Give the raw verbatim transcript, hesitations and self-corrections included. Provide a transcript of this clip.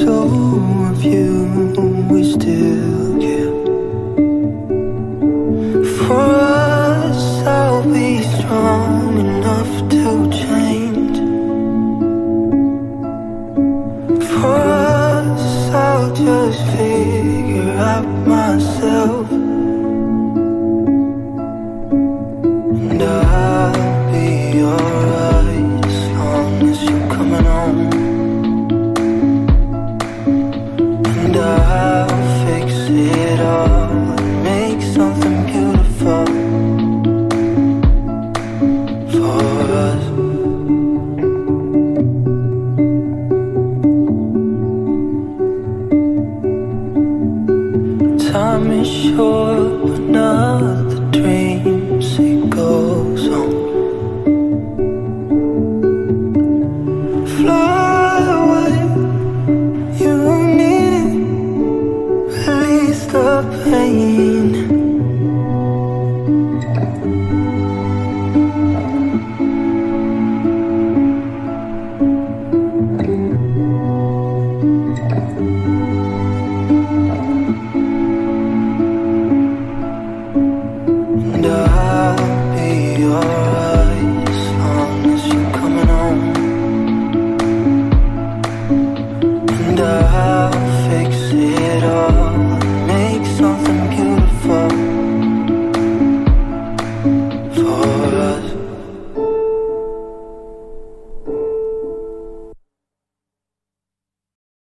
so of you we still care. For us, I'll be strong enough to change. For us, I'll just figure out myself. And I'll be alright as long as you're coming home. And I'll fix it all and make something beautiful for us. Time is short,